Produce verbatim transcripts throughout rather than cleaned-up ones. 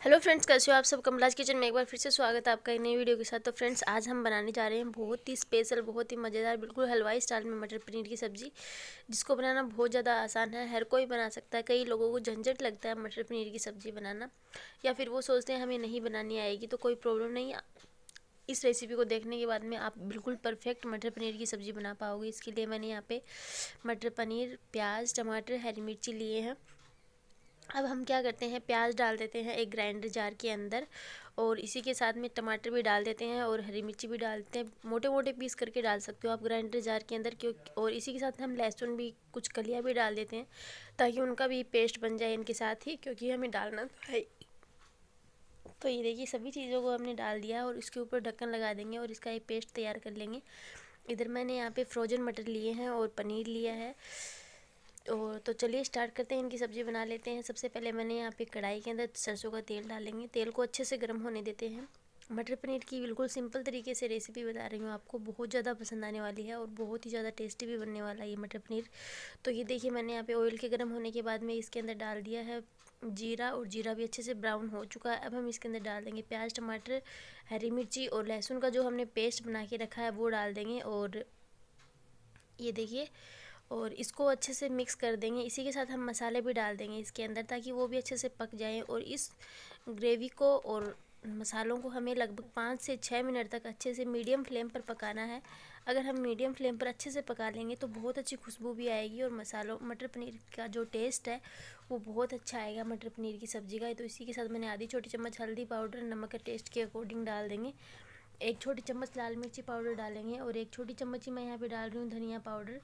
Hello friends, कैसे हो आप सब। कमलाज किचन में एक बार फिर से स्वागत है आपका एक नई वीडियो के साथ। तो फ्रेंड्स, आज हम बनाने जा रहे हैं बहुत ही स्पेशल, बहुत ही मज़ेदार, बिल्कुल हलवाई स्टाइल में मटर पनीर की सब्ज़ी, जिसको बनाना बहुत ज़्यादा आसान है। हर कोई बना सकता है। कई लोगों को झंझट लगता है मटर पनीर की सब्ज़ी बनाना, या फिर वो सोचते हैं हमें नहीं बनानी आएगी। तो कोई प्रॉब्लम नहीं, इस रेसिपी को देखने के बाद में आप बिल्कुल परफेक्ट मटर पनीर की सब्ज़ी बना पाओगे। इसके लिए मैंने यहाँ पे मटर पनीर, प्याज, टमाटर, हरी मिर्ची लिए हैं। अब हम क्या करते हैं, प्याज डाल देते हैं एक ग्राइंडर जार के अंदर, और इसी के साथ में टमाटर भी डाल देते हैं और हरी मिर्ची भी डालते हैं। मोटे मोटे पीस करके डाल सकते हो आप ग्राइंडर जार के अंदर, क्यों। और इसी के साथ हम लहसुन भी, कुछ कलियाँ भी डाल देते हैं, ताकि उनका भी पेस्ट बन जाए इनके साथ ही, क्योंकि हमें डालना तो है। तो ये देखिए, सभी चीज़ों को हमने डाल दिया और इसके ऊपर ढक्कन लगा देंगे और इसका एक पेस्ट तैयार कर लेंगे। इधर मैंने यहाँ पे फ्रोजन मटर लिए हैं और पनीर लिया है। और तो चलिए स्टार्ट करते हैं, इनकी सब्ज़ी बना लेते हैं। सबसे पहले मैंने यहाँ पे कढ़ाई के अंदर सरसों का तेल डालेंगे। तेल को अच्छे से गर्म होने देते हैं। मटर पनीर की बिल्कुल सिंपल तरीके से रेसिपी बता रही हूँ आपको, बहुत ज़्यादा पसंद आने वाली है और बहुत ही ज़्यादा टेस्टी भी बनने वाला है ये मटर पनीर। तो ये देखिए, मैंने यहाँ पे ऑयल के गर्म होने के बाद में इसके अंदर डाल दिया है जीरा, और जीरा भी अच्छे से ब्राउन हो चुका है। अब हम इसके अंदर डाल देंगे प्याज, टमाटर, हरी मिर्ची और लहसुन का जो हमने पेस्ट बना के रखा है वो डाल देंगे। और ये देखिए, और इसको अच्छे से मिक्स कर देंगे। इसी के साथ हम मसाले भी डाल देंगे इसके अंदर, ताकि वो भी अच्छे से पक जाएं। और इस ग्रेवी को और मसालों को हमें लगभग पाँच से छः मिनट तक अच्छे से मीडियम फ्लेम पर पकाना है। अगर हम मीडियम फ्लेम पर अच्छे से पका लेंगे तो बहुत अच्छी खुशबू भी आएगी, और मसालों मटर पनीर का जो टेस्ट है वो बहुत अच्छा आएगा मटर पनीर की सब्ज़ी का। तो इसी के साथ मैंने आधी छोटी चम्मच हल्दी पाउडर, नमक के टेस्ट के अकॉर्डिंग डाल देंगे। एक छोटी चम्मच लाल मिर्ची पाउडर डालेंगे, और एक छोटी चम्मच ही मैं यहाँ पर डाल रही हूँ धनिया पाउडर।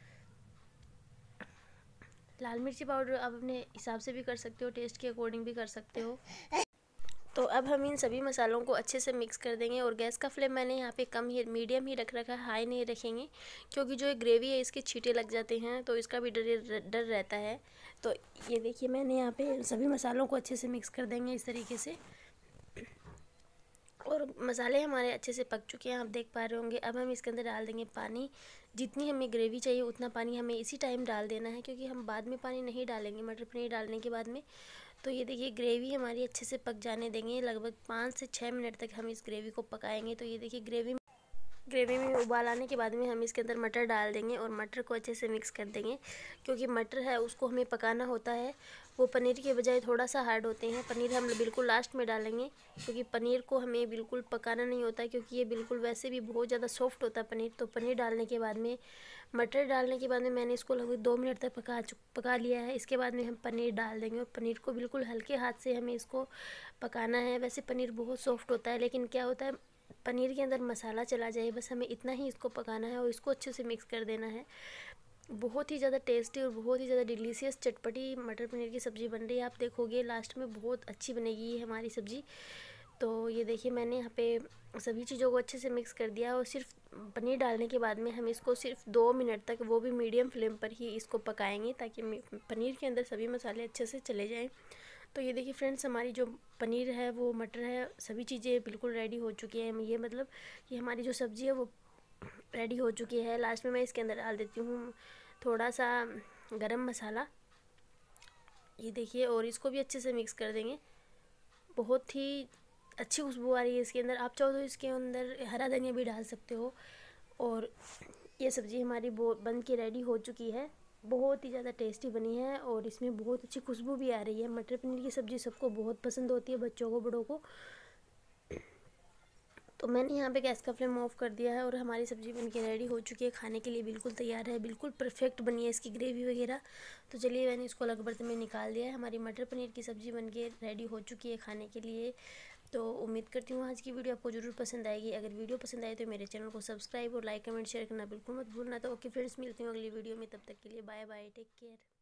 लाल मिर्ची पाउडर आप अपने हिसाब से भी कर सकते हो, टेस्ट के अकॉर्डिंग भी कर सकते हो। तो अब हम इन सभी मसालों को अच्छे से मिक्स कर देंगे। और गैस का फ्लेम मैंने यहाँ पे कम ही, मीडियम ही रख रखा है, हाई नहीं रखेंगे, क्योंकि जो एक ग्रेवी है इसके छींटे लग जाते हैं, तो इसका भी डर डर रहता है। तो ये देखिए, मैंने यहाँ पे सभी मसालों को अच्छे से मिक्स कर देंगे इस तरीके से। और मसाले हमारे अच्छे से पक चुके हैं, आप देख पा रहे होंगे। अब हम इसके अंदर डाल देंगे पानी। जितनी हमें ग्रेवी चाहिए उतना पानी हमें इसी टाइम डाल देना है, क्योंकि हम बाद में पानी नहीं डालेंगे मटर पनीर डालने के बाद में। तो ये देखिए, ग्रेवी हमारी अच्छे से पक जाने देंगे। लगभग पाँच से छः मिनट तक हम इस ग्रेवी को पकाएंगे। तो ये देखिए, ग्रेवी ग्रेवी में उबाल आने के बाद में हम इसके अंदर मटर डाल देंगे और मटर को अच्छे से मिक्स कर देंगे, क्योंकि मटर है उसको हमें पकाना होता है। वो पनीर के बजाय थोड़ा सा हार्ड होते हैं। पनीर हम बिल्कुल लास्ट में डालेंगे, क्योंकि पनीर को हमें बिल्कुल पकाना नहीं होता, क्योंकि ये बिल्कुल वैसे भी बहुत ज़्यादा सॉफ्ट होता है पनीर। तो पनीर डालने के बाद में, मटर डालने के बाद में मैंने इसको लगभग दो मिनट तक पका पका लिया है। इसके बाद में हम पनीर डाल देंगे, और पनीर को बिल्कुल हल्के हाथ से हमें इसको पकाना है। वैसे पनीर बहुत सॉफ्ट होता है, लेकिन क्या होता है, पनीर के अंदर मसाला चला जाए, बस हमें इतना ही इसको पकाना है और इसको अच्छे से मिक्स कर देना है। बहुत ही ज़्यादा टेस्टी और बहुत ही ज़्यादा डिलीशियस चटपटी मटर पनीर की सब्ज़ी बन रही है। आप देखोगे लास्ट में बहुत अच्छी बनेगी ये हमारी सब्ज़ी। तो ये देखिए, मैंने यहाँ पे सभी चीज़ों को अच्छे से मिक्स कर दिया, और सिर्फ पनीर डालने के बाद में हम इसको सिर्फ दो मिनट तक, वो भी मीडियम फ्लेम पर ही इसको पकाएंगे, ताकि पनीर के अंदर सभी मसाले अच्छे से चले जाएँ। तो ये देखिए फ्रेंड्स, हमारी जो पनीर है, वो मटर है, सभी चीज़ें बिल्कुल रेडी हो चुकी हैं। ये मतलब कि हमारी जो सब्ज़ी है वो रेडी हो चुकी है। लास्ट में मैं इसके अंदर डाल देती हूँ थोड़ा सा गरम मसाला, ये देखिए, और इसको भी अच्छे से मिक्स कर देंगे। बहुत ही अच्छी खुशबू आ रही है इसके अंदर। आप चाहो तो इसके अंदर हरा धनिया भी डाल सकते हो। और ये सब्ज़ी हमारी बन के रेडी हो चुकी है। बहुत ही ज़्यादा टेस्टी बनी है, और इसमें बहुत अच्छी खुशबू भी आ रही है। मटर पनीर की सब्ज़ी सबको बहुत पसंद होती है, बच्चों को, बड़ों को। तो मैंने यहाँ पे गैस का फ्लेम ऑफ कर दिया है, और हमारी सब्ज़ी बनके रेडी हो चुकी है, खाने के लिए बिल्कुल तैयार है। बिल्कुल परफेक्ट बनी है इसकी ग्रेवी वगैरह। तो चलिए, मैंने इसको अलग बर्तन में निकाल दिया है। हमारी मटर पनीर की सब्ज़ी बनके रेडी हो चुकी है खाने के लिए। तो उम्मीद करती हूँ आज की वीडियो आपको ज़रूर पसंद आएगी। अगर वीडियो पसंद आए तो मेरे चैनल को सब्सक्राइब और लाइक, कमेंट, शेयर करना बिल्कुल मत भूलना। तो ओके फ्रेंड्स, मिलती हूँ अगली वीडियो में। तब तक के लिए बाय बाय, टेक केयर।